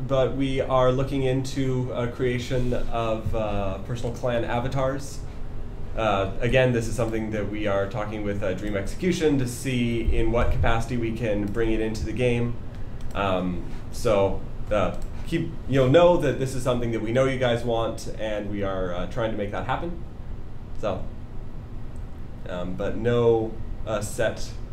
but we are looking into creation of personal clan avatars. Again, this is something that we are talking with Dream Execution to see in what capacity we can bring it into the game. You'll know that this is something that we know you guys want, and we are trying to make that happen. So, but no set